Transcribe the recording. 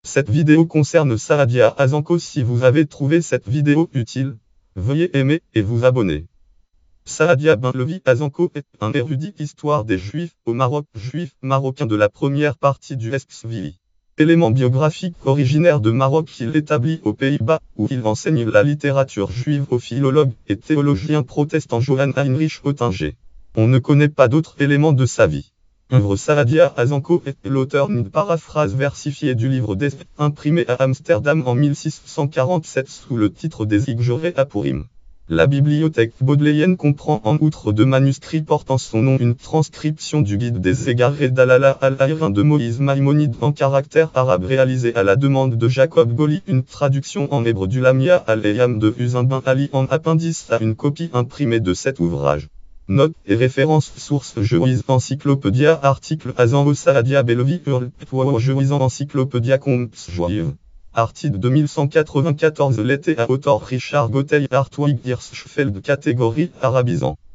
Cette vidéo concerne Saadia Azanco. Si vous avez trouvé cette vidéo utile, veuillez aimer et vous abonner. Saadia Ben Levi Azanco est un érudit histoire des Juifs au Maroc, juif marocain de la première partie du Esxvili. Élément biographique originaire de Maroc, il établit aux Pays-Bas, où il enseigne la littérature juive au philologue et théologien protestant Johann Heinrich Oettinger. On ne connaît pas d'autres éléments de sa vie. Œuvre Saadia Azanco est l'auteur d'une paraphrase versifiée du livre des imprimé à Amsterdam en 1647 sous le titre des Igoré à Purim. La bibliothèque bodléienne comprend en outre deux manuscrits portant son nom, une transcription du guide des égarés d'Alala al-Hayrin de Moïse Maïmonide en caractère arabe réalisé à la demande de Jacob Goli, une traduction en hébreu du Lamia al-Eyam de Huzin Ben Ali en appendice à une copie imprimée de cet ouvrage. Notes et références sources Jewish Encyclopédia article Azanco Saadia Ben Levi Jewish Encyclopédia Comps Juive. Article 2194 l'été à auteur Richard Gotay Hartwig Hirschfeld catégorie arabisant.